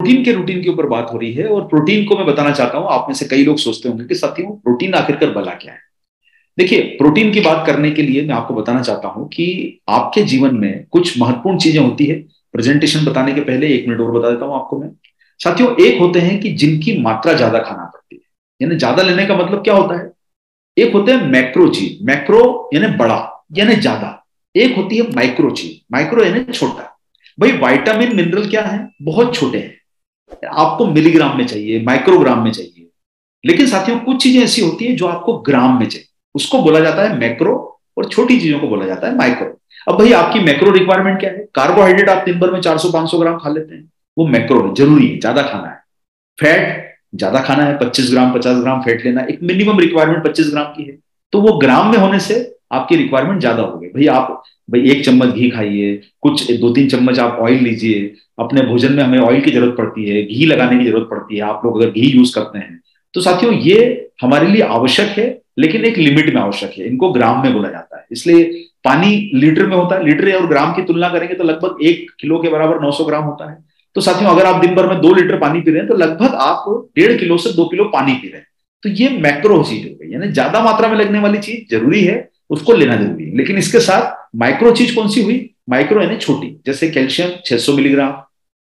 Protein के routine के ऊपर बात हो रही है और प्रोटीन को मैं बताना चाहता हूं। आप में से कई लोग सोचते होंगे कि साथियों प्रोटीन आखिरकार भला क्या है। देखिए, प्रोटीन की बात करने के लिए मैं आपको बताना चाहता हूं कि आपके जीवन में कुछ महत्वपूर्ण चीजें होती है। प्रेजेंटेशन बताने के पहले 1 मिनट और बता देता हूं आपको मैं। साथियों, एक होते हैं कि जिनकी मात्रा ज्यादा खाना पड़ती है, यानी ज्यादा लेने का मतलब क्या होता है। एक होते हैं मैक्रो चीज, मैक्रो यानी बड़ा यानी ज्यादा। एक होती है माइक्रो चीज, माइक्रो यानी छोटा। भाई विटामिन मिनरल क्या है, बहुत छोटे हैं, आपको मिलीग्राम में चाहिए, माइक्रोग्राम में चाहिए। लेकिन साथियों कुछ चीजें ऐसी होती है जो आपको ग्राम में चाहिए, उसको बोला जाता है मैक्रो, और छोटी चीजों को बोला जाता है माइक्रो। अब भाई आपकी मैक्रो रिक्वायरमेंट क्या है। कार्बोहाइड्रेट आप दिन भर में 400-500 ग्राम खा लेते हैं, वो मैक्रो है, जरूरी है, ज्यादा खाना है। फैट ज्यादा खाना है, 25 ग्राम 50 ग्राम फैट लेना, एक मिनिमम रिक्वायरमेंट 25 ग्राम की है। तो वो ग्राम में होने से आपकी रिक्वायरमेंट ज्यादा हो गई। भाई आप, भाई 1 चम्मच घी खाइए, कुछ 2-3 चम्मच आप ऑयल लीजिए। अपने भोजन में हमें ऑयल की जरूरत पड़ती है, घी लगाने की जरूरत पड़ती है, आप लोग अगर घी यूज करते हैं तो साथियों ये हमारे लिए आवश्यक है, लेकिन एक लिमिट में आवश्यक है। इनको ग्राम में बोला जाता है। इसलिए पानी लीटर में होता है, लीटर और ग्राम की तुलना करेंगे तो लगभग 1 किलो के बराबर 900 ग्राम होता है। तो साथियों अगर आप दिन भर में 2 लीटर पानी पी रहे हैं तो लगभग आप 1.5 किलो से 2 किलो पानी पी रहे हैं। तो ये मैक्रो चीज हो गई, यानी ज्यादा मात्रा में लगने वाली चीज जरूरी है, उसको लेना जरूरी है। लेकिन इसके साथ माइक्रो चीज कौन सी हुई, माइक्रो यानी छोटी, जैसे कैल्शियम 600 मिलीग्राम,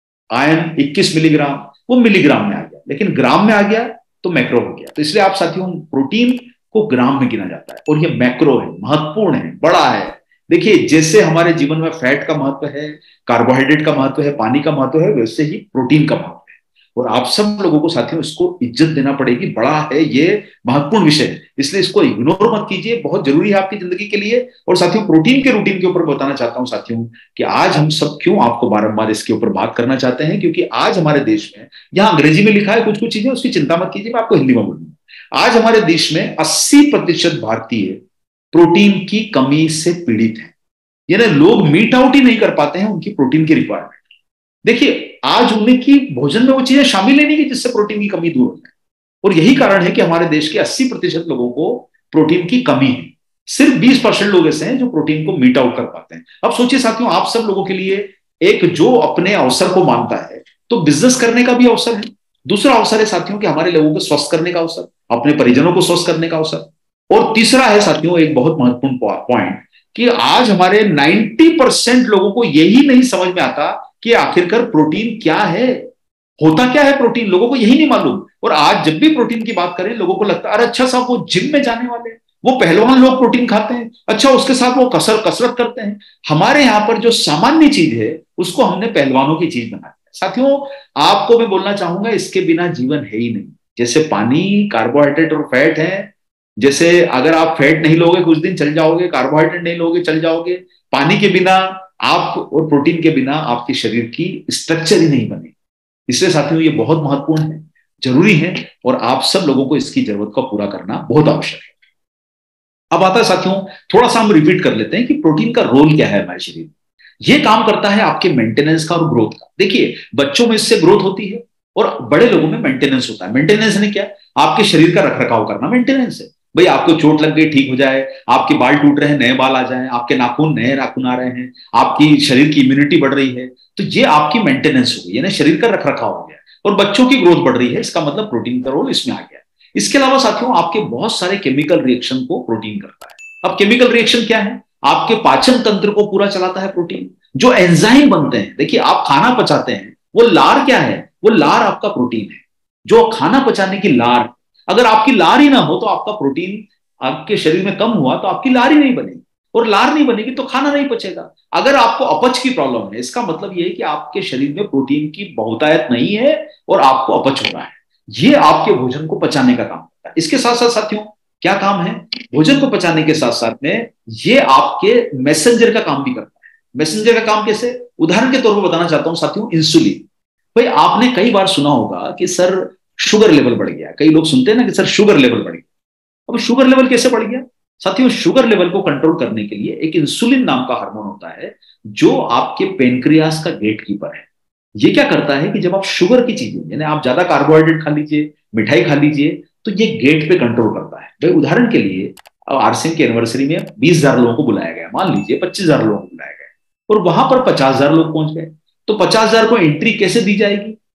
आयरन 21 मिलीग्राम, वो मिलीग्राम में आ गया। लेकिन ग्राम में आ गया तो मैक्रो हो गया। तो इसलिए आप साथियों प्रोटीन को ग्राम में गिना जाता है, और ये मैक्रो है, महत्वपूर्ण है, बड़ा है। देखिए, जैसे हमारे जीवन में फैट का महत्व है, कार्बोहाइड्रेट का महत्व है, पानी का महत्व है, वैसे ही प्रोटीन का महत्व है। और आप सब लोगों को साथियों इसको इज्जत देना पड़ेगी, बड़ा है ये, महत्वपूर्ण विषय है, इसलिए इसको इग्नोर मत कीजिए, बहुत जरूरी है आपकी जिंदगी के लिए। और साथियों प्रोटीन के रूटीन के ऊपर बताना चाहता हूं साथियों कि आज हम सब क्यों आपको बारंबार इसके ऊपर बात करना चाहते हैं, क्योंकि आज हमारे देश में, यहां अंग्रेजी में लिखा है कुछ कुछ चीजें, उसकी चिंता मत कीजिए, मैं आपको हिंदी में बोलूंगा। आज हमारे देश में 80% भारतीय प्रोटीन की कमी से पीड़ित है, यानी लोग मीट आउट ही नहीं कर पाते हैं उनकी प्रोटीन की रिक्वायरमेंट। देखिए, आज उनकी भोजन में वो चीजें शामिल ही नहीं की जिससे प्रोटीन की कमी दूर हो जाए। और यही कारण है कि हमारे देश के 80% लोगों को प्रोटीन की कमी है। सिर्फ 20% लोग ऐसे हैं जो प्रोटीन को मीट आउट कर पाते हैं। अब सोचिए साथियों, आप सब लोगों के लिए एक जो अपने अवसर को मानता है, तो बिजनेस करने का भी अवसर है। दूसरा अवसर है साथियों कि हमारे लोगों को स्वस्थ करने का अवसर, अपने परिजनों को स्वस्थ करने का अवसर। और तीसरा है साथियों एक बहुत महत्वपूर्ण पॉइंट, कि आज हमारे 90% लोगों को यही नहीं समझ में आता कि आखिरकार प्रोटीन क्या है, होता क्या है प्रोटीन, लोगों को यही नहीं मालूम। और आज जब भी प्रोटीन की बात करें, लोगों को लगता है अरे अच्छा साहब वो जिम में जाने वाले हैं, वो पहलवान लोग प्रोटीन खाते हैं, अच्छा उसके साथ वो कसरत करते हैं। हमारे यहां पर जो सामान्य चीज है उसको हमने पहलवानों की चीज बना दिया। साथियों आपको मैं बोलना चाहूंगा, इसके बिना जीवन है ही नहीं। जैसे पानी, कार्बोहाइड्रेट और फैट है, जैसे अगर आप फैट नहीं लोगे कुछ दिन चल जाओगे, कार्बोहाइड्रेट नहीं लोगे चल जाओगे, पानी के बिना आप और प्रोटीन के बिना आपके शरीर की स्ट्रक्चर ही नहीं बने। इसलिए साथियों ये बहुत महत्वपूर्ण है, जरूरी है, और आप सब लोगों को इसकी जरूरत को पूरा करना बहुत आवश्यक है। अब आता है साथियों, थोड़ा सा हम रिपीट कर लेते हैं कि प्रोटीन का रोल क्या है हमारे शरीर में। ये काम करता है आपके मेंटेनेंस का और ग्रोथ का। देखिए, बच्चों में इससे ग्रोथ होती है और बड़े लोगों में मेंटेनेंस होता है। मेंटेनेंस ने क्या, आपके शरीर का रखरखाव करना मेंटेनेंस है। भाई आपको चोट लग गई, ठीक हो जाए, आपके बाल टूट रहे हैं, नए बाल आ जाए, आपके नाखून नए नाखून आ रहे हैं, आपकी शरीर की इम्यूनिटी बढ़ रही है, तो ये आपकी मेंटेनेंस हो गई, यानी शरीर का रखरखाव हो गया। और बच्चों की ग्रोथ बढ़ रही है, इसका मतलब प्रोटीन का रोल इसमें आ गया। इसके अलावा साथियों आपके बहुत सारे केमिकल रिएक्शन को प्रोटीन करता है। अब केमिकल रिएक्शन क्या है, आपके पाचन तंत्र को पूरा चलाता है प्रोटीन। जो एंजाइम बनते हैं, देखिए आप खाना पचाते हैं, वो लार क्या है, वो लार आपका प्रोटीन है। जो खाना पचाने की लार, अगर आपकी लार ही ना हो तो आपका प्रोटीन आपके शरीर में कम हुआ तो आपकी लार ही नहीं बनेगी, और लार नहीं बनेगी तो खाना नहीं पचेगा। अगर आपको अपच की प्रॉब्लम है, इसका मतलब यह है कि आपके शरीर में प्रोटीन की बहुतायत नहीं है और आपको अपच हो रहा है। ये आपके भोजन को पचाने का काम करता है। इसके साथ साथ साथियों क्या काम है, भोजन को पचाने के साथ साथ में ये आपके मैसेंजर का काम भी करता है। मैसेंजर का काम कैसे, उदाहरण के तौर पर बताना चाहता हूं साथियों, इंसुलिन। भाई आपने कई बार सुना होगा कि सर शुगर लेवल बढ़ गया, कई लोग सुनते हैं ना कि सर शुगर लेवल बढ़ गया। अब शुगर लेवल कैसे बढ़ गया, साथियों शुगर लेवल को कंट्रोल करने के लिए एक इंसुलिन नाम का हार्मोन होता है, जो आपके पेनक्रियास का गेटकीपर है। ये क्या करता है कि जब आप शुगर की चीजें, यानी आप ज्यादा कार्बोहाइड्रेट खा लीजिए, मिठाई खा लीजिए, तो ये गेट पे कंट्रोल करता है। भाई उदाहरण के लिए आरसीएम की एनिवर्सरी में 20,000 लोगों को बुलाया गया, मान लीजिए 25,000 लोगों को बुलाया गया, और वहां पर 50,000 लोग पहुंच गए, तो 50,000 को एंट्री कैसे दी जाएगी,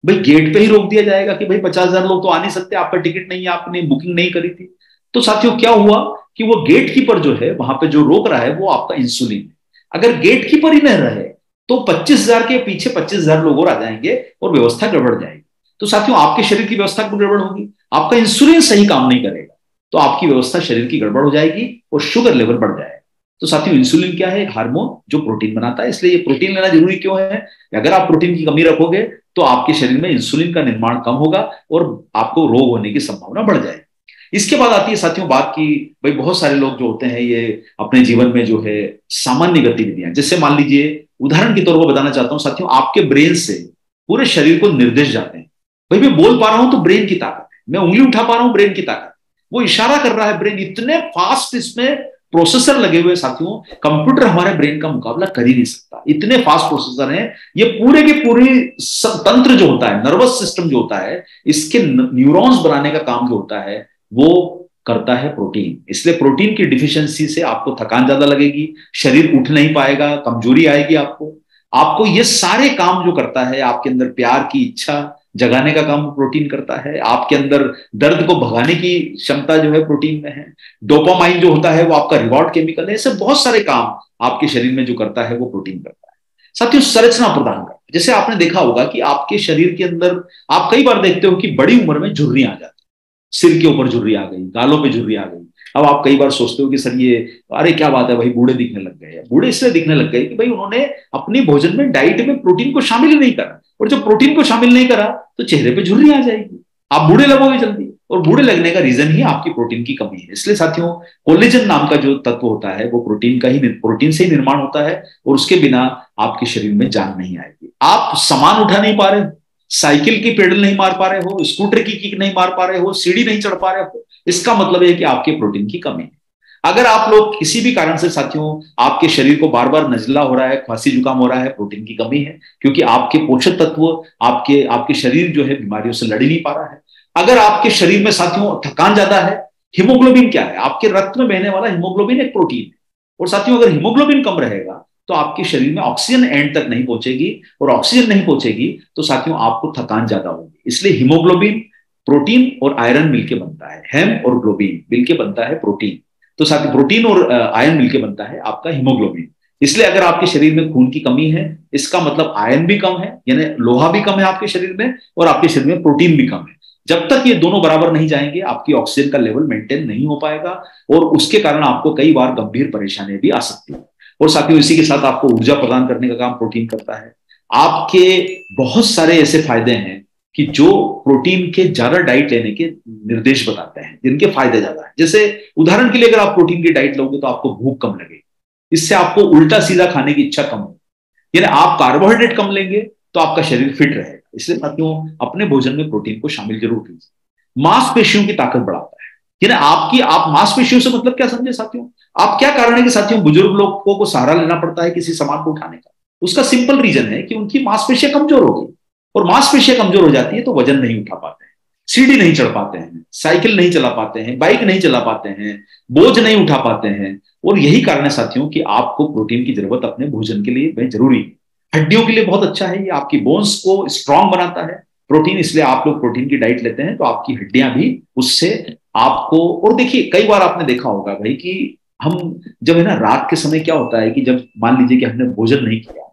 भाई गेट पे ही रोक दिया जाएगा कि भाई 50,000 लोग तो आ नहीं सकते, आपका टिकट नहीं है, आपने बुकिंग नहीं करी थी। तो साथियों क्या हुआ कि वो गेट कीपर जो है वहां पे जो रोक रहा है वो आपका इंसुलिन है। अगर गेट कीपर ही नहीं रहे तो 25,000 के पीछे 25,000 लोग और आ जाएंगे और व्यवस्था गड़बड़ जाएगी। तो साथियों आपके शरीर की व्यवस्था गड़बड़ होगी, आपका इंसुलिन सही काम नहीं करेगा, तो आपकी व्यवस्था शरीर की गड़बड़ हो जाएगी और शुगर लेवल बढ़ जाएगा। तो साथियों इंसुलिन क्या है? एक हार्मोन जो प्रोटीन बनाता है। इसलिए ये प्रोटीन लेना जरूरी क्यों है? अगर आप प्रोटीन की कमी रखोगे तो आपके शरीर में इंसुलिन का निर्माण कम होगा और आपको रोग होने की संभावना बढ़ जाएगी। इसके बाद आती है साथियों बात की, भाई बहुत सारे लोग जो होते हैं ये अपने जीवन में जो है सामान्य गतिविधियां, जैसे मान लीजिए उदाहरण के तौर पर बताना चाहता हूं साथियों, आपके ब्रेन से पूरे शरीर को निर्देश जाते हैं। भाई मैं बोल पा रहा हूं तो ब्रेन की ताकत है, मैं उंगली उठा पा रहा हूं ब्रेन की ताकत, वो इशारा कर रहा है ब्रेन, इतने फास्ट इसमें प्रोसेसर लगे हुए साथियों, कंप्यूटर हमारे ब्रेन का मुकाबला कर ही नहीं सकता, इतने फास्ट प्रोसेसर हैं। ये पूरे के पूरे तंत्र जो होता है, नर्वस सिस्टम जो होता है, इसके न्यूरॉन्स बनाने का काम जो होता है वो करता है प्रोटीन। इसलिए प्रोटीन की डिफिशियंसी से आपको थकान ज्यादा लगेगी, शरीर उठ नहीं पाएगा, कमजोरी आएगी आपको। आपको ये सारे काम जो करता है, आपके अंदर प्यार की इच्छा जगाने का काम प्रोटीन करता है, आपके अंदर दर्द को भगाने की क्षमता जो है प्रोटीन में है, डोपामाइन जो होता है वो आपका रिवॉर्ड केमिकल है। ऐसे बहुत सारे काम आपके शरीर में जो करता है वो प्रोटीन करता है। साथियों संरचना प्रदान करता है, जैसे आपने देखा होगा कि आपके शरीर के अंदर आप कई बार देखते हो कि बड़ी उम्र में झुर्रियां आ जाती, सिर के ऊपर झुर्री आ गई, गालों पे झुर्री आ गई। अब आप कई बार सोचते हो कि सर ये अरे क्या बात है भाई, बूढ़े दिखने लग गए। बूढ़े इसलिए दिखने लग गए कि भाई उन्होंने अपने भोजन में, डाइट में प्रोटीन को शामिल ही नहीं करा, और जब प्रोटीन को शामिल नहीं करा तो चेहरे पे झुर्री आ जाएगी, आप बूढ़े लगोगे जल्दी। और बूढ़े लगने का रीजन ही आपकी प्रोटीन की कमी है। इसलिए साथियों कोलेजन नाम का जो तत्व होता है वो प्रोटीन से ही निर्माण होता है, और उसके बिना आपके शरीर में जान नहीं आएगी। आप सामान उठा नहीं पा रहे, साइकिल की पेडल नहीं मार पा रहे हो, स्कूटर की किक नहीं मार पा रहे हो, सीढ़ी नहीं चढ़ पा रहे हो, इसका मतलब है कि आपके प्रोटीन की कमी है। अगर आप लोग किसी भी कारण से साथियों आपके शरीर को बार बार नजला हो रहा है, खांसी जुकाम हो रहा है, प्रोटीन की कमी है, क्योंकि आपके पोषक तत्व, आपके आपके शरीर जो है बीमारियों से लड़ ही नहीं पा रहा है। अगर आपके शरीर में साथियों थकान ज्यादा है, हीमोग्लोबिन क्या है? आपके रक्त में बहने वाला हीमोग्लोबिन एक प्रोटीन है, और साथियों अगर हीमोग्लोबिन कम रहेगा तो आपके शरीर में ऑक्सीजन एंड तक नहीं पहुंचेगी, और ऑक्सीजन नहीं पहुंचेगी तो साथियों आपको थकान ज्यादा होगी। इसलिए हीमोग्लोबिन, प्रोटीन और आयरन मिलके बनता है, हेम और ग्लोबिन मिलके बनता है प्रोटीन। तो साथ ही प्रोटीन और आयरन मिलके बनता है आपका हीमोग्लोबिन। इसलिए अगर आपके शरीर में खून की कमी है, इसका मतलब आयरन भी कम है, यानी लोहा भी कम है आपके शरीर में, और आपके शरीर में प्रोटीन भी कम है। जब तक ये दोनों बराबर नहीं जाएंगे आपकी ऑक्सीजन का लेवल मेंटेन नहीं हो पाएगा, और उसके कारण आपको कई बार गंभीर परेशानियां भी आ सकती है। और साथियों इसी के साथ आपको ऊर्जा प्रदान करने का काम प्रोटीन करता है। आपके बहुत सारे ऐसे फायदे हैं कि जो प्रोटीन के ज्यादा डाइट लेने के निर्देश बताते हैं, जिनके फायदे ज्यादा है। जैसे उदाहरण के लिए अगर आप प्रोटीन की डाइट लोगे तो आपको भूख कम लगेगी, इससे आपको उल्टा सीधा खाने की इच्छा कम होगी। यानी आप कार्बोहाइड्रेट कम लेंगे तो आपका शरीर फिट रहेगा। इसलिए साथियों अपने भोजन में प्रोटीन को शामिल जरूर कीजिए। मांसपेशियों की ताकत बढ़ाता है, यानी आप मांसपेशियों से मतलब क्या समझे साथियों? आप क्या कारण है कि साथियों बुजुर्ग लोगों को सहारा लेना पड़ता है किसी सामान को उठाने का? उसका सिंपल रीजन है कि उनकी मांसपेशियां कमजोर हो गई, और मांसपेशियां कमजोर हो जाती है तो वजन नहीं उठा पाते हैं, सीढ़ी नहीं चढ़ पाते हैं, साइकिल नहीं चला पाते हैं, बाइक नहीं चला पाते हैं, बोझ नहीं उठा पाते हैं। और यही कारण है साथियों कि आपको प्रोटीन की जरूरत अपने भोजन के लिए वह जरूरी है। हड्डियों के लिए बहुत अच्छा है, ये आपकी बोन्स को स्ट्रांग बनाता है प्रोटीन। इसलिए आप लोग प्रोटीन की डाइट लेते हैं तो आपकी हड्डियां भी उससे आपको। और देखिए कई बार आपने देखा होगा भाई कि हम जब है ना रात के समय क्या होता है कि जब मान लीजिए कि हमने भोजन नहीं किया,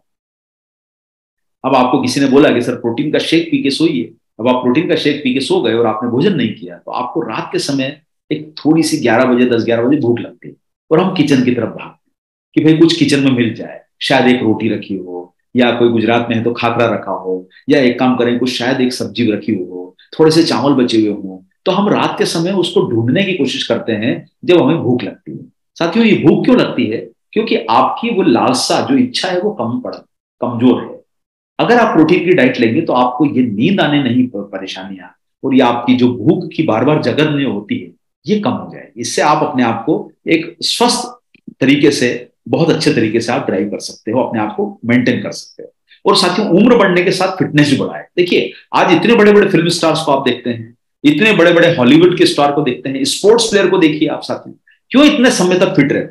अब आपको किसी ने बोला कि सर प्रोटीन का शेक पी के सोइए, अब आप प्रोटीन का शेक पी के सो गए और आपने भोजन नहीं किया, तो आपको रात के समय एक थोड़ी सी 11 बजे 10-11 बजे भूख लगती है, और हम किचन की तरफ भागते हैं कि भाई कुछ किचन में मिल जाए, शायद एक रोटी रखी हो, या कोई गुजरात में है तो खाखरा रखा हो, या एक काम करें कुछ शायद एक सब्जी रखी हो, थोड़े से चावल बचे हुए हो, तो हम रात के समय उसको ढूंढने की कोशिश करते हैं जब हमें भूख लगती है। साथियों ये भूख क्यों लगती है? क्योंकि आपकी वो लालसा जो इच्छा है वो कमजोर है। अगर आप प्रोटीन की डाइट लेंगे तो आपको ये नींद आने नहीं परेशानियां, और ये आपकी जो भूख की बार बार जगने होती है ये कम हो जाएगी। इससे आप अपने आप को एक स्वस्थ तरीके से, बहुत अच्छे तरीके से आप ड्राइव कर सकते हो, अपने आप को मेंटेन कर सकते हो। और साथियों उम्र बढ़ने के साथ फिटनेस भी बढ़ा है। देखिए आज इतने बड़े बड़े फिल्म स्टार्स को आप देखते हैं, इतने बड़े बड़े हॉलीवुड के स्टार को देखते हैं, स्पोर्ट्स प्लेयर को देखिए आप साथियों, क्यों इतने समय तक फिट रहते हैं?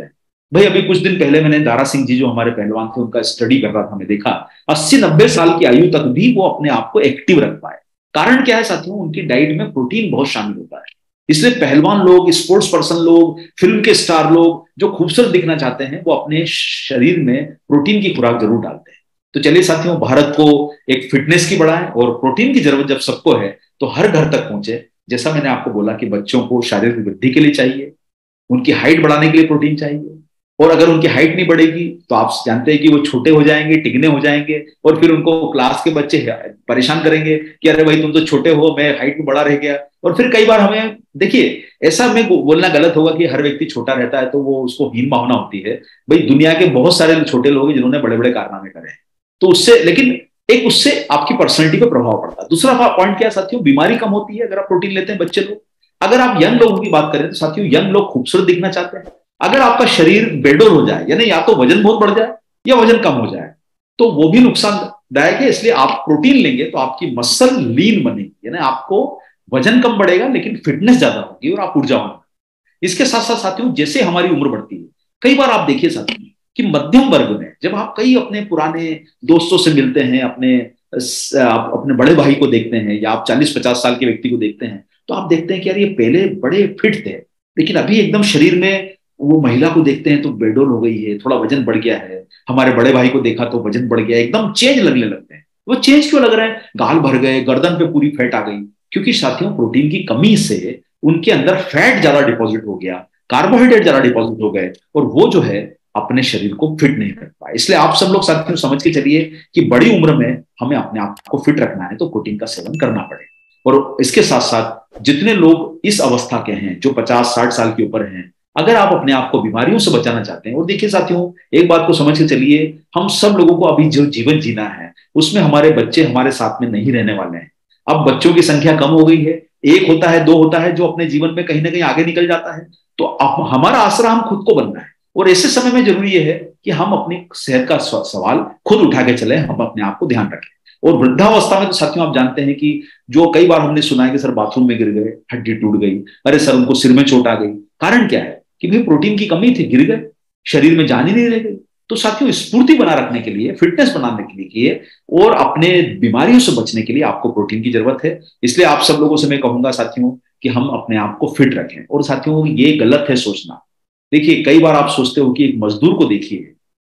भाई अभी कुछ दिन पहले मैंने दारा सिंह जी जो हमारे पहलवान थे उनका स्टडी कर रहा था, मैं देखा 80-90 साल की आयु तक भी वो अपने आप को एक्टिव रख पाए। कारण क्या है साथियों, उनकी डाइट में प्रोटीन बहुत शामिल होता है। इसलिए पहलवान लोग, स्पोर्ट्स पर्सन लोग, फिल्म के स्टार लोग जो खूबसूरत दिखना चाहते हैं वो अपने शरीर में प्रोटीन की खुराक जरूर डालते हैं। तो चलिए साथियों, भारत को एक फिटनेस की बढ़ाएं और प्रोटीन की जरूरत जब सबको है तो हर घर तक पहुंचे। जैसा मैंने आपको बोला कि बच्चों को शारीरिक वृद्धि के लिए चाहिए, उनकी हाइट बढ़ाने के लिए प्रोटीन चाहिए। और अगर उनकी हाइट नहीं बढ़ेगी तो आप जानते हैं कि वो छोटे हो जाएंगे, टिकने हो जाएंगे, और फिर उनको क्लास के बच्चे परेशान करेंगे कि अरे भाई तुम तो छोटे हो, मैं हाइट में बड़ा रह गया। और फिर कई बार हमें देखिए, ऐसा में बोलना गलत होगा कि हर व्यक्ति छोटा रहता है तो वो उसको हीन भावना होती है। भाई दुनिया के बहुत सारे छोटे लोग हैं जिन्होंने बड़े बड़े कारनामे करे हैं, तो उससे लेकिन एक उससे आपकी पर्सनैलिटी पर प्रभाव पड़ता है। दूसरा पॉइंट क्या है साथियों, बीमारी कम होती है अगर आप प्रोटीन लेते हैं बच्चे लोग। अगर आप यंग लोगों की बात करें तो साथियों, यंग लोग खूबसूरत दिखना चाहते हैं। अगर आपका शरीर बेडोल हो जाए, यानी या तो वजन बहुत बढ़ जाए या वजन कम हो जाए, तो वो भी नुकसानदायक है। इसलिए आप प्रोटीन लेंगे तो आपकी मसल लीन बनेगी, यानी आपको वजन कम बढ़ेगा लेकिन फिटनेस ज्यादा होगी और आप ऊर्जावान। इसके साथ साथ साथियों, जैसे हमारी उम्र बढ़ती है, कई बार आप देखिए साथियों कि मध्यम वर्ग में जब आप कई अपने पुराने दोस्तों से मिलते हैं, आप अपने बड़े भाई को देखते हैं या आप 40-50 साल के व्यक्ति को देखते हैं, तो आप देखते हैं कि यार ये पहले बड़े फिट थे लेकिन अभी एकदम शरीर में, वो महिला को देखते हैं तो बेडोल हो गई है, थोड़ा वजन बढ़ गया है। हमारे बड़े भाई को देखा तो वजन बढ़ गया, एकदम चेंज लगने लगते हैं। वो चेंज क्यों लग रहे हैं? गाल भर गए, गर्दन पे पूरी फैट आ गई, क्योंकि साथियों प्रोटीन की कमी से उनके अंदर फैट ज्यादा डिपॉजिट हो गया, कार्बोहाइड्रेट ज्यादा डिपॉजिट हो गए, और वो जो है अपने शरीर को फिट नहीं रख पाए। इसलिए आप सब लोग साथियों समझ के चलिए कि बड़ी उम्र में हमें अपने आप को फिट रखना है तो प्रोटीन का सेवन करना पड़ेगा। और इसके साथ साथ जितने लोग इस अवस्था के हैं जो 50-60 साल के ऊपर हैं, अगर आप अपने आप को बीमारियों से बचाना चाहते हैं, और देखिए साथियों एक बात को समझ के चलिए, हम सब लोगों को अभी जो जीवन जीना है उसमें हमारे बच्चे हमारे साथ में नहीं रहने वाले हैं। अब बच्चों की संख्या कम हो गई है, एक होता है, दो होता है जो अपने जीवन में कहीं ना कहीं आगे निकल जाता है। तो अब हमारा आसरा हम खुद को बनना है, और ऐसे समय में जरूरी यह है कि हम अपनी सेहत का सवाल खुद उठा के चले, हम अपने आप को ध्यान रखें। और वृद्धावस्था में तो साथियों आप जानते हैं कि जो कई बार हमने सुना है कि सर बाथरूम में गिर गए, हड्डी टूट गई, अरे सर उनको सिर में चोट आ गई। कारण क्या है कि भाई प्रोटीन की कमी थी, गिर गए, शरीर में जान ही नहीं रह गई। तो साथियों स्फूर्ति बना रखने के लिए, फिटनेस बनाने के लिए और अपने बीमारियों से बचने के लिए आपको प्रोटीन की जरूरत है। इसलिए आप सब लोगों से मैं कहूंगा साथियों कि हम अपने आप को फिट रखें। और साथियों ये गलत है सोचना, देखिए कई बार आप सोचते हो कि एक मजदूर को देखिए,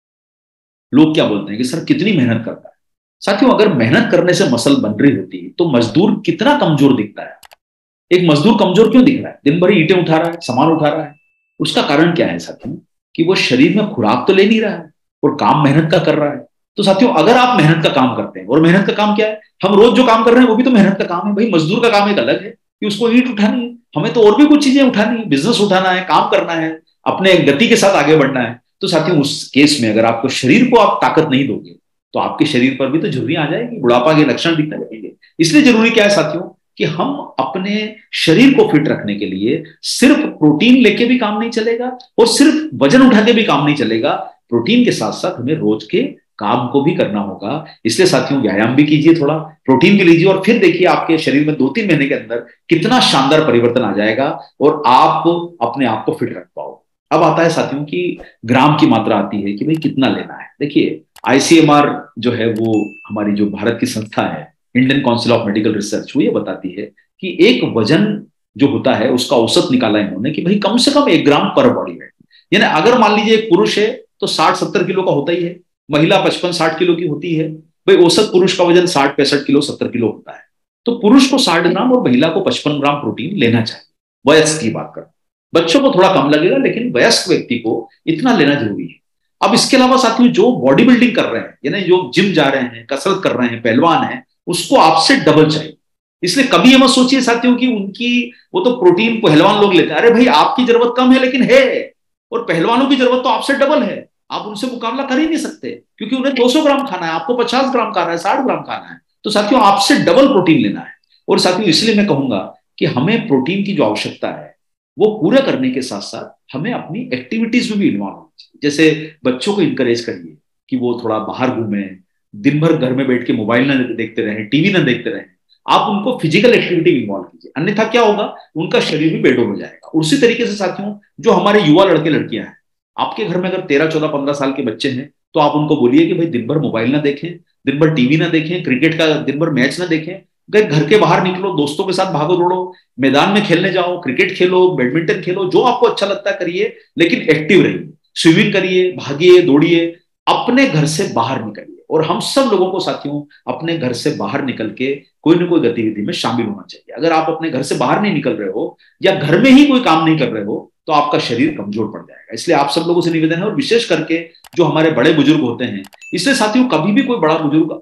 लोग क्या बोलते हैं कि सर कितनी मेहनत करता है। साथियों अगर मेहनत करने से मसल बन रही होती तो मजदूर कितना कमजोर दिखता है। एक मजदूर कमजोर क्यों दिख रहा है? दिन भर ईंटें उठा रहा है, सामान उठा रहा है। उसका कारण क्या है साथियों? कि वो शरीर में खुराक तो ले नहीं रहा है और काम मेहनत का कर रहा है। तो साथियों अगर आप मेहनत का काम करते हैं, और मेहनत का काम क्या है, हम रोज जो काम कर रहे हैं वो भी तो मेहनत का काम है। भाई मजदूर का काम एक अलग है कि उसको ईंट उठानी है, हमें तो और भी कुछ चीजें उठानी है, बिजनेस उठाना है, काम करना है, अपने गति के साथ आगे बढ़ना है। तो साथियों उस केस में अगर आपको शरीर को आप ताकत नहीं दोगे तो आपके शरीर पर भी तो झुर्रियां आ जाएगी, बुढ़ापा के लक्षण दिखने लगेंगे। इसलिए जरूरी क्या है साथियों कि हम अपने शरीर को फिट रखने के लिए सिर्फ प्रोटीन लेके भी काम नहीं चलेगा और सिर्फ वजन उठा के भी काम नहीं चलेगा। प्रोटीन के साथ साथ हमें रोज के काम को भी करना होगा। इसलिए साथियों व्यायाम भी कीजिए, थोड़ा प्रोटीन भी लीजिए, और फिर देखिए आपके शरीर में 2-3 महीने के अंदर कितना शानदार परिवर्तन आ जाएगा और आप अपने आप को फिट रख पाओ। अब आता है साथियों कि ग्राम की मात्रा आती है कि भाई कितना लेना है। देखिए आईसीएमआर जो है, वो हमारी जो भारत की संस्था है, Indian Council of Medical Research, वो ये बताती है कि एक वजन जो होता है उसका औसत निकाला इन्होंने कि भाई कम से कम 1 ग्राम पर बॉडी वेट। यानी अगर मान लीजिए एक पुरुष है तो 60-70 किलो का होता ही है, महिला 55-60 किलो की होती है। भाई औसत पुरुष का वजन 60-65 किलो 70 किलो होता है। तो पुरुष को 60 ग्राम और महिला को 55 ग्राम प्रोटीन लेना चाहिए। वयस्क की बात कर, बच्चों को थोड़ा कम लगेगा लेकिन वयस्क व्यक्ति को इतना लेना जरूरी है। अब इसके अलावा साथियों जो बॉडी बिल्डिंग कर रहे हैं, यानी जो जिम जा रहे हैं, कसरत कर रहे हैं, पहलवान है, उसको आपसे डबल चाहिए। इसलिए कभी ये मत सोचिए साथियों कि उनकी वो तो प्रोटीन पहलवान लोग लेते हैं। अरे भाई आपकी जरूरत कम है लेकिन है, और पहलवानों की जरूरत तो आपसे डबल है। आप उनसे मुकाबला कर ही नहीं सकते क्योंकि उन्हें 200 ग्राम खाना है, आपको 50 ग्राम खाना है, 60 ग्राम खाना है। तो साथियों आपसे डबल प्रोटीन लेना है। और साथियों इसलिए मैं कहूंगा कि हमें प्रोटीन की जो आवश्यकता है वो पूरा करने के साथ साथ हमें अपनी एक्टिविटीज में भी इन्वॉल्व होना चाहिए। जैसे बच्चों को इंकरेज करिए कि वो थोड़ा बाहर घूमें, दिन भर घर में बैठ के मोबाइल ना देखते रहें, टीवी ना देखते रहें। आप उनको फिजिकल एक्टिविटी में इन्वॉल्व कीजिए, अन्यथा क्या होगा, उनका शरीर भी बेडोल हो जाएगा। उसी तरीके से साथियों जो हमारे युवा लड़के लड़कियां हैं, आपके घर में अगर 13, 14, 15 साल के बच्चे हैं तो आप उनको बोलिए कि भाई दिन भर मोबाइल ना देखें, दिन भर टीवी ना देखें, क्रिकेट का दिन भर मैच ना देखें, अगर घर के बाहर निकलो, दोस्तों के साथ भागो दौड़ो, मैदान में खेलने जाओ, क्रिकेट खेलो, बैडमिंटन खेलो, जो आपको अच्छा लगता है करिए, लेकिन एक्टिव रहिए, स्विमिंग करिए, भागिए, दौड़िए, अपने घर से बाहर निकलिए। और हम सब लोगों को साथियों अपने घर से बाहर निकल के कोई ना कोई गतिविधि में शामिल होना चाहिए। अगर आप अपने घर से बाहर नहीं निकल रहे हो या घर में ही कोई काम नहीं कर रहे हो तो आपका शरीर कमजोर पड़ जाएगा। इसलिए आप सब लोगों से निवेदन है, और विशेष करके जो हमारे बड़े बुजुर्ग होते हैं, इसलिए साथियों कभी भी कोई बड़ा बुजुर्ग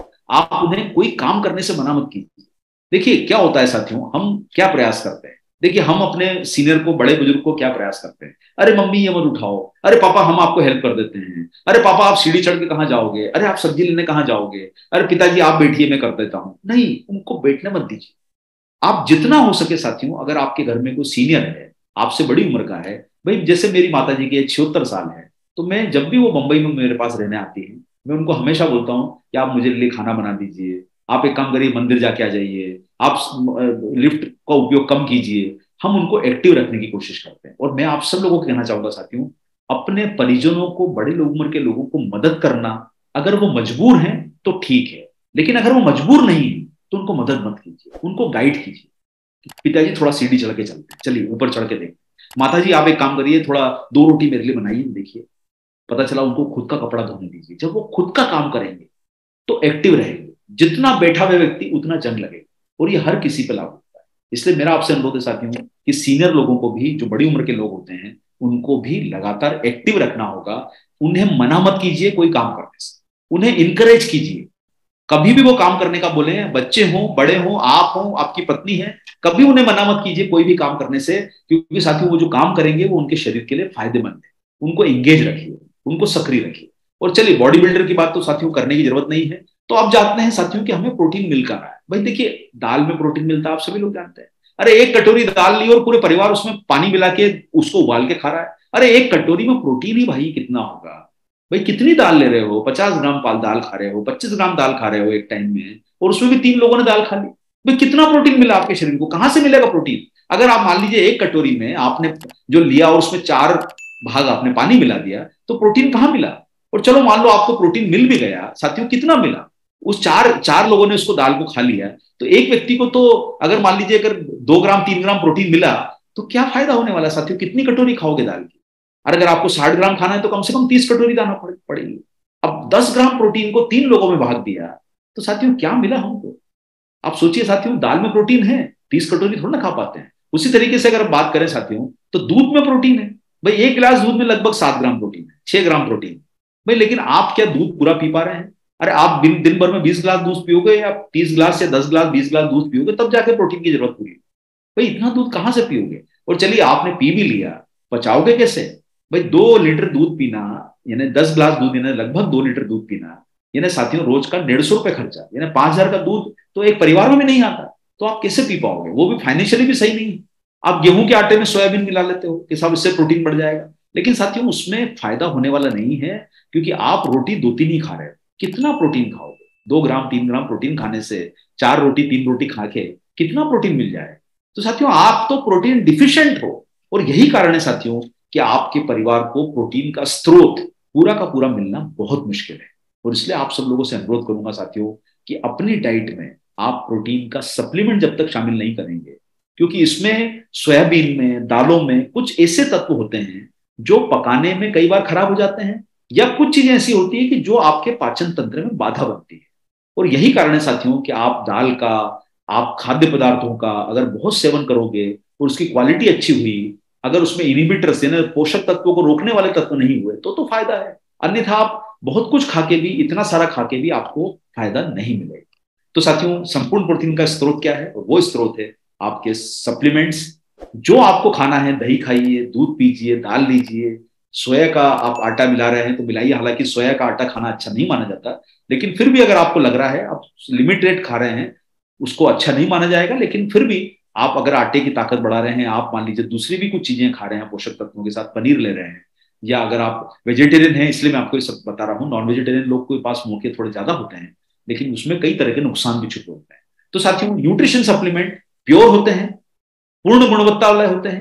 आप उन्हें कोई काम करने से मना मत कीजिए। देखिए क्या होता है साथियों, हम क्या प्रयास करते हैं, देखिए हम अपने सीनियर को, बड़े बुजुर्ग को क्या प्रयास करते हैं, अरे मम्मी ये मत उठाओ, अरे पापा हम आपको हेल्प कर देते हैं, अरे पापा आप सीढ़ी चढ़ के कहाँ जाओगे, अरे आप सब्जी लेने कहाँ जाओगे, अरे पिताजी आप बैठिए मैं कर देता हूं। नहीं, उनको बैठने मत दीजिए। आप जितना हो सके साथियों, अगर आपके घर में कोई सीनियर है, आपसे बड़ी उम्र का है, भाई जैसे मेरी माता जी की 76 साल है, तो मैं जब भी वो मुंबई में मेरे पास रहने आती है, मैं उनको हमेशा बोलता हूँ कि आप मुझे लिए खाना बना दीजिए, आप एक काम करिए मंदिर जाके आ जाइए, आप लिफ्ट का उपयोग कम कीजिए। हम उनको एक्टिव रखने की कोशिश करते हैं। और मैं आप सब लोगों को कहना चाहूंगा साथियों, अपने परिजनों को, बड़े उम्र के लोगों को मदद करना, अगर वो मजबूर हैं तो ठीक है, लेकिन अगर वो मजबूर नहीं है तो उनको मदद मत कीजिए, उनको गाइड कीजिए। पिताजी थोड़ा सीढ़ी चढ़ के चलते हैं, चलिए ऊपर चढ़ के देखते हैं। माता जी आप एक काम करिए, थोड़ा 2 रोटी मेरे लिए बनाइए, देखिए। पता चला उनको खुद का कपड़ा धोने दीजिए। जब वो खुद का काम करेंगे तो एक्टिव रहेंगे। जितना बैठा हुआ व्यक्ति उतना जंग लगेगा, और ये हर किसी पे लागू होता है। इसलिए मेरा आपसे अनुरोध है साथियों कि सीनियर लोगों को भी, जो बड़ी उम्र के लोग होते हैं, उनको भी लगातार एक्टिव रखना होगा। उन्हें मना मत कीजिए कोई काम करने से, उन्हें इंकरेज कीजिए। कभी भी वो काम करने का बोले, बच्चे हों, बड़े हों, आप हों, आपकी पत्नी है, कभी उन्हें मना मत कीजिए कोई भी काम करने से, क्योंकि साथियों वो जो काम करेंगे वो उनके शरीर के लिए फायदेमंद है। उनको एंगेज रखिए, उनको सक्रिय रखिए। और चलिए बॉडी बिल्डर की बात तो साथियों करने की जरूरत नहीं है। तो आप जानते हैं साथियों कि हमें प्रोटीन मिल कर रहा है। भाई देखिए दाल में प्रोटीन मिलता है, आप सभी लोग जानते हैं। अरे एक कटोरी दाल ली और पूरे परिवार उसमें पानी मिला के उसको उबाल के खा रहा है। अरे एक कटोरी में प्रोटीन ही भाई कितना होगा। भाई कितनी दाल ले रहे हो, 50 ग्राम दाल खा रहे हो, 25 ग्राम दाल खा रहे हो एक टाइम में, और उसमें भी 3 लोगों ने दाल खा ली। भाई कितना प्रोटीन मिला आपके शरीर को, कहां से मिलेगा प्रोटीन। अगर आप मान लीजिए एक कटोरी में आपने जो लिया और उसमें 4 भाग आपने पानी मिला दिया, तो प्रोटीन कहां मिला। और चलो मान लो आपको प्रोटीन मिल भी गया साथियों, कितना मिला। उस चार चार लोगों ने उसको दाल को खा लिया, तो एक व्यक्ति को तो अगर मान लीजिए अगर 2 ग्राम 3 ग्राम प्रोटीन मिला, तो क्या फायदा होने वाला साथियों, कितनी कटोरी खाओगे दाल की। और अगर आपको 60 ग्राम खाना है तो कम से कम 30 कटोरी दाना पड़ेगी। अब 10 ग्राम प्रोटीन को 3 लोगों में भाग दिया, तो साथियों क्या मिला हमको। आप सोचिए साथियों, दाल में प्रोटीन है, 30 कटोरी थोड़ा ना खा पाते हैं। उसी तरीके से अगर बात करें साथियों, तो दूध में प्रोटीन है। भाई एक गिलास दूध में लगभग 7 ग्राम प्रोटीन है, 6 ग्राम प्रोटीन। भाई लेकिन आप क्या दूध पूरा पी पा रहे हैं। अरे आप दिन भर में 20 गिलास दूध पियोगे, या 30 गिलास या 10 गिलास 20 गिलास दूध पियोगे, तब जाके प्रोटीन की जरूरत पूरी। भाई इतना दूध कहां से पियोगे। और चलिए आपने पी भी लिया, पचाओगे कैसे। भाई 2 लीटर दूध पीना, यानी 10 गिलास दूध, यानी लगभग 2 लीटर दूध पीना, यानी साथियों रोज का 150 रुपए खर्चा, यानी 5,000 का दूध तो एक परिवार में भी नहीं आता। तो आप कैसे पी पाओगे, वो भी फाइनेंशियली भी सही नहीं है। आप गेहूं के आटे में सोयाबीन मिला लेते हो कि साहब इससे प्रोटीन बढ़ जाएगा, लेकिन साथियों उसमें फायदा होने वाला नहीं है, क्योंकि आप रोटी 2-3 ही खा रहे हो। कितना प्रोटीन खाओगे। 2 ग्राम 3 ग्राम प्रोटीन खाने से 4 रोटी 3 रोटी खा के कितना प्रोटीन मिल जाए। तो साथियों आप तो प्रोटीन डिफिशिएंट हो, और यही कारण है साथियों कि आपके परिवार को प्रोटीन का स्रोत पूरा का पूरा मिलना बहुत मुश्किल है। और इसलिए आप सब लोगों से अनुरोध करूंगा साथियों कि अपनी डाइट में आप प्रोटीन का सप्लीमेंट जब तक शामिल नहीं करेंगे, क्योंकि इसमें सोयाबीन में, दालों में कुछ ऐसे तत्व होते हैं जो पकाने में कई बार खराब हो जाते हैं, या कुछ चीजें ऐसी होती है कि जो आपके पाचन तंत्र में बाधा बनती है। और यही कारण है साथियों कि आप दाल का, आप खाद्य पदार्थों का अगर बहुत सेवन करोगे और उसकी क्वालिटी अच्छी हुई, अगर उसमें इनिबिटर्स यानी पोषक तत्वों को रोकने वाले तत्व नहीं हुए, तो फायदा है। अन्यथा आप बहुत कुछ खा के भी, इतना सारा खा के भी आपको फायदा नहीं मिलेगा। तो साथियों संपूर्ण प्रोटीन का स्रोत क्या है, और वो स्रोत है आपके सप्लीमेंट्स। जो आपको खाना है, दही खाइए, दूध पीजिए, दाल लीजिए, सोया का आप आटा मिला रहे हैं तो मिलाइए। हालांकि सोया का आटा खाना अच्छा नहीं माना जाता, लेकिन फिर भी अगर आपको लग रहा है आप लिमिटेड खा रहे हैं, उसको अच्छा नहीं माना जाएगा। लेकिन फिर भी आप अगर आटे की ताकत बढ़ा रहे हैं, आप मान लीजिए दूसरी भी कुछ चीजें खा रहे हैं पोषक तत्वों के साथ, पनीर ले रहे हैं, या अगर आप वेजिटेरियन हैं, इसलिए मैं आपको ये सब बता रहा हूँ। नॉन वेजिटेरियन लोग के पास मौके थोड़े ज्यादा होते हैं, लेकिन उसमें कई तरह के नुकसान भी छुपे होते हैं। तो साथियों न्यूट्रिशन सप्लीमेंट प्योर होते हैं, पूर्ण गुणवत्ता वाले होते हैं,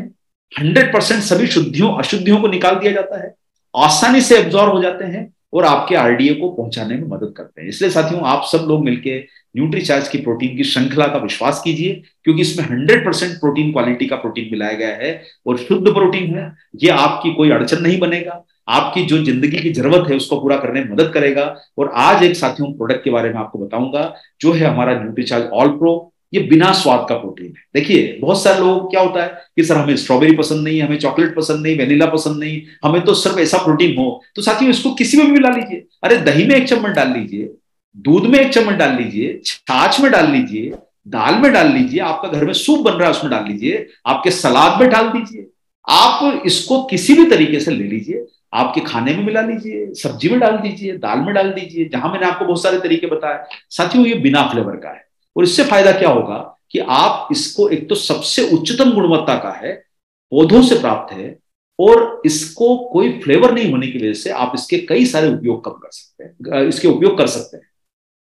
100% सभी शुद्धियों अशुद्धियों को निकाल दिया जाता है, आसानी से एब्जॉर्ब हो जाते हैं और आपके आरडीए को पहुंचाने में मदद करते हैं। इसलिए साथियों, आप सब लोग मिलकर न्यूट्रीचार्ज की प्रोटीन की श्रृंखला का विश्वास कीजिए, क्योंकि इसमें 100% प्रोटीन क्वालिटी का प्रोटीन मिलाया गया है और शुद्ध प्रोटीन है। ये आपकी कोई अड़चन नहीं बनेगा, आपकी जो जिंदगी की जरूरत है उसको पूरा करने में मदद करेगा। और आज एक साथियों प्रोडक्ट के बारे में आपको बताऊंगा, जो है हमारा न्यूट्रीचार्ज ऑल प्रो। ये बिना स्वाद का प्रोटीन है। देखिए, बहुत सारे लोग क्या होता है कि सर हमें स्ट्रॉबेरी पसंद नहीं, हमें चॉकलेट पसंद नहीं, वेनिला पसंद नहीं, हमें तो सिर्फ ऐसा प्रोटीन हो। तो साथियों, इसको किसी में भी मिला लीजिए। अरे दही में 1 चम्मच डाल लीजिए, दूध में 1 चम्मच डाल लीजिए, छाछ में डाल लीजिए, दाल में डाल लीजिए, आपका घर में सूप बन रहा है उसमें डाल लीजिए, आपके सलाद में डाल दीजिए। आप इसको किसी भी तरीके से ले लीजिए, आपके खाने में मिला लीजिए, सब्जी में डाल दीजिए, दाल में डाल दीजिए, जहां मैंने आपको बहुत सारे तरीके बताए। साथियों, ये बिना फ्लेवर का है और इससे फायदा क्या होगा कि आप इसको, एक तो सबसे उच्चतम गुणवत्ता का है, पौधों से प्राप्त है, और इसको कोई फ्लेवर नहीं होने की वजह से आप इसके कई सारे उपयोग कम कर सकते हैं, इसके उपयोग कर सकते हैं।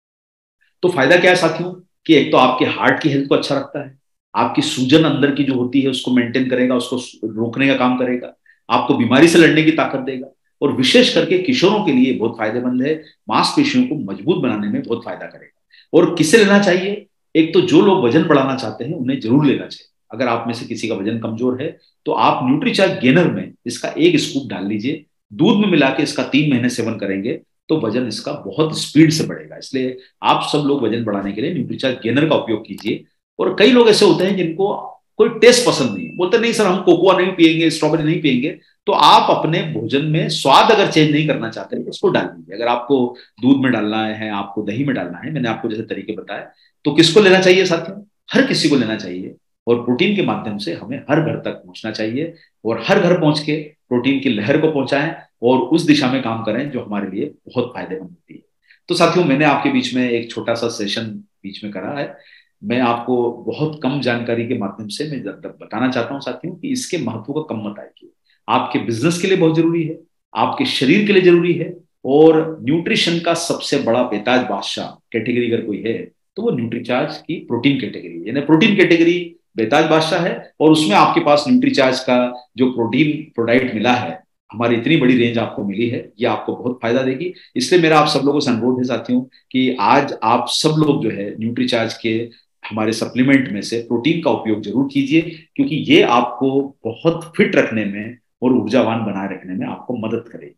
तो फायदा क्या है साथियों कि एक तो आपके हार्ट की हेल्थ को अच्छा रखता है, आपकी सूजन अंदर की जो होती है उसको मेंटेन करेगा, उसको रोकने का काम करेगा, आपको बीमारी से लड़ने की ताकत देगा, और विशेष करके किशोरों के लिए बहुत फायदेमंद है, मांसपेशियों को मजबूत बनाने में बहुत फायदा करेगा। और किसे लेना चाहिए? एक तो जो लोग वजन बढ़ाना चाहते हैं उन्हें जरूर लेना चाहिए। अगर आप में से किसी का वजन कमजोर है तो आप न्यूट्रीचार्ज गेनर में इसका 1 स्कूप डाल लीजिए, दूध में मिला के इसका 3 महीने सेवन करेंगे तो वजन इसका बहुत स्पीड से बढ़ेगा। इसलिए आप सब लोग वजन बढ़ाने के लिए न्यूट्रीचार्ज गेनर का उपयोग कीजिए। और कई लोग ऐसे होते हैं जिनको कोई टेस्ट पसंद नहीं, बोलते नहीं सर हम कोकोआ नहीं पियेंगे, स्ट्रॉबेरी नहीं पियेंगे। तो आप अपने भोजन में स्वाद अगर चेंज नहीं करना चाहते हैं उसको डाल दीजिए। अगर आपको दूध में डालना है, आपको दही में डालना है, मैंने आपको जैसे तरीके बताए, तो किसको लेना चाहिए साथियों? हर किसी को लेना चाहिए। और प्रोटीन के माध्यम से हमें हर घर तक पहुंचना चाहिए, और हर घर पहुंच के प्रोटीन की लहर को पहुंचाएं और उस दिशा में काम करें जो हमारे लिए बहुत फायदेमंद होती है। तो साथियों, मैंने आपके बीच में एक छोटा सा सेशन बीच में करा है। मैं आपको बहुत कम जानकारी के माध्यम से मैं बताना चाहता हूं साथियों कि इसके महत्व को कम मत आइए। आपके बिजनेस के लिए बहुत जरूरी है, आपके शरीर के लिए जरूरी है। और न्यूट्रिशन का सबसे बड़ा बेताज बादशाह कैटेगरी अगर कोई है तो वो न्यूट्रीचार्ज की प्रोटीन कैटेगरी, यानी प्रोटीन कैटेगरी बेताज बादशाह है। और उसमें आपके पास न्यूट्रीचार्ज का जो प्रोटीन प्रोडाक्ट मिला है, हमारी इतनी बड़ी रेंज आपको मिली है, ये आपको बहुत फायदा देगी। इसलिए मेरा आप सब लोगों से अनुरोध है साथियों कि आज आप सब लोग जो है न्यूट्रीचार्ज के हमारे सप्लीमेंट में से प्रोटीन का उपयोग जरूर कीजिए, क्योंकि ये आपको बहुत फिट रखने में और ऊर्जावान बनाए रखने में आपको मदद करेगी।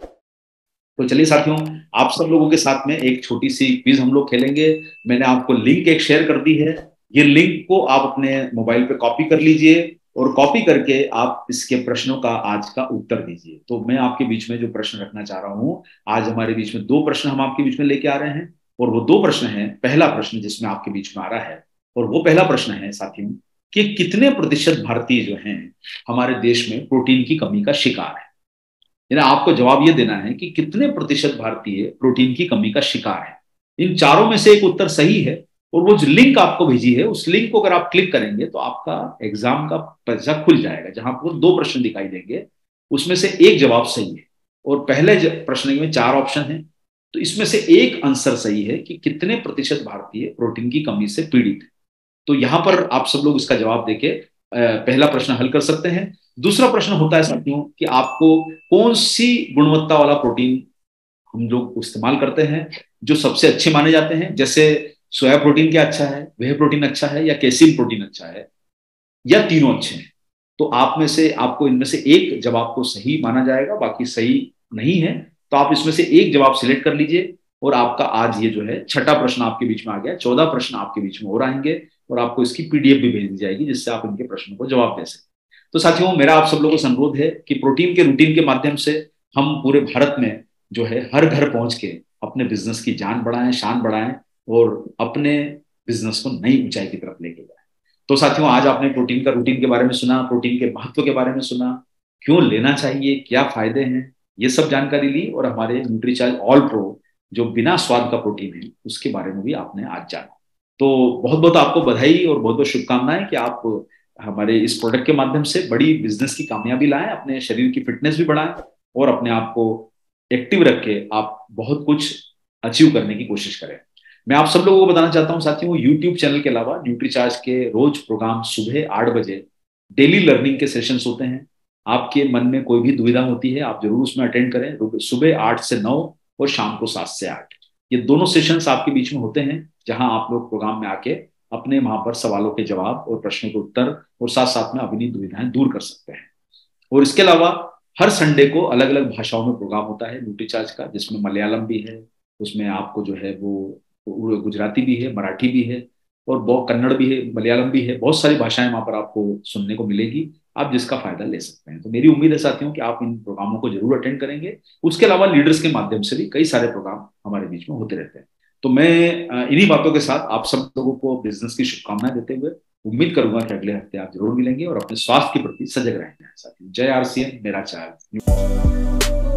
तो चलिए साथियों, आप सब लोगों के साथ में एक छोटी सी क्विज हम लोग खेलेंगे। मैंने आपको लिंक एक शेयर कर दी है, ये लिंक को आप अपने मोबाइल पे कॉपी कर लीजिए और कॉपी करके आप इसके प्रश्नों का आज का उत्तर दीजिए। तो मैं आपके बीच में जो प्रश्न रखना चाह रहा हूं, आज हमारे बीच में 2 प्रश्न हम आपके बीच में लेके आ रहे हैं, और वो 2 प्रश्न हैं। पहला प्रश्न जिसमें आपके बीच में आ रहा है, और वो पहला प्रश्न है साथियों कि कितने प्रतिशत भारतीय जो हैं हमारे देश में प्रोटीन की कमी का शिकार है। यानी आपको जवाब ये देना है कि कितने प्रतिशत भारतीय प्रोटीन की कमी का शिकार है। इन चारों में से एक उत्तर सही है, और वो जो लिंक आपको भेजी है उस लिंक को अगर आप क्लिक करेंगे तो आपका एग्जाम का पर्चा खुल जाएगा, जहां आपको 2 प्रश्न दिखाई देंगे, उसमें से एक जवाब सही है। और पहले प्रश्न में 4 ऑप्शन है, तो इसमें से एक आंसर सही है कि कितने प्रतिशत भारतीय प्रोटीन की कमी से पीड़ित है। तो यहां पर आप सब लोग इसका जवाब देके पहला प्रश्न हल कर सकते हैं। दूसरा प्रश्न होता है साथियों कि आपको कौन सी गुणवत्ता वाला प्रोटीन हम लोग इस्तेमाल करते हैं जो सबसे अच्छे माने जाते हैं। जैसे सोया प्रोटीन क्या अच्छा है, वेह प्रोटीन अच्छा है, या केसिन प्रोटीन अच्छा है, या तीनों अच्छे हैं। तो आप में से आपको इनमें से एक जवाब को सही माना जाएगा, बाकी सही नहीं है। तो आप इसमें से एक जवाब सिलेक्ट कर लीजिए, और आपका आज ये जो है छठा प्रश्न आपके बीच में आ गया। 14 प्रश्न आपके बीच में और आएंगे, और आपको इसकी पीडीएफ भी भेज दी जाएगी जिससे आप इनके प्रश्नों को जवाब दे सकें। तो साथियों, मेरा आप सब लोगों से अनुरोध है कि प्रोटीन के रूटीन के माध्यम से हम पूरे भारत में जो है हर घर पहुंच के अपने बिजनेस की जान बढ़ाएं, शान बढ़ाएं, और अपने बिजनेस को नई ऊंचाई की तरफ लेके जाएं। तो साथियों, आज आपने प्रोटीन का रूटीन के बारे में सुना, प्रोटीन के महत्व के बारे में सुना, क्यों लेना चाहिए, क्या फायदे हैं, ये सब जानकारी ली। और हमारे न्यूट्रीचार्ज ऑल प्रो जो बिना स्वाद का प्रोटीन है उसके बारे में भी आपने आज जाना। तो बहुत बहुत आपको बधाई और बहुत बहुत शुभकामनाएं कि आप हमारे इस प्रोडक्ट के माध्यम से बड़ी बिजनेस की कामयाबी लाएं, अपने शरीर की फिटनेस भी बढ़ाएं, और अपने आप को एक्टिव रख के आप बहुत कुछ अचीव करने की कोशिश करें। मैं आप सब लोगों को बताना चाहता हूं साथियों, यूट्यूब चैनल के अलावा न्यूट्रीचार्ज के रोज प्रोग्राम सुबह 8 बजे डेली लर्निंग के सेशंस होते हैं। आपके मन में कोई भी दुविधा होती है आप जरूर उसमें अटेंड करें। सुबह 8 से 9 और शाम को 7 से 8, ये दोनों सेशंस आपके बीच में होते हैं, जहां आप लोग प्रोग्राम में आके अपने वहां पर सवालों के जवाब और प्रश्नों के उत्तर और साथ साथ में अपनी दुविधाएं दूर कर सकते हैं। और इसके अलावा हर संडे को अलग अलग भाषाओं में प्रोग्राम होता है न्यूट्री चार्ज का, जिसमें मलयालम भी है, उसमें आपको जो है वो गुजराती भी है, मराठी भी है, और बहुत कन्नड़ भी है, मलयालम भी है, बहुत सारी भाषाएं वहां पर आपको सुनने को मिलेगी। आप जिसका फायदा ले सकते हैं। तो मेरी उम्मीद है साथियों कि आप इन प्रोग्रामों को जरूर अटेंड करेंगे। उसके अलावा लीडर्स के माध्यम से भी कई सारे प्रोग्राम हमारे बीच में होते रहते हैं। तो मैं इन्हीं बातों के साथ आप सब लोगों को बिजनेस की शुभकामनाएं देते हुए उम्मीद करूंगा कि अगले हफ्ते आप जरूर मिलेंगे और अपने स्वास्थ्य के प्रति सजग रहेंगे साथियों। जय आरसीएम, मेरा चार्ज।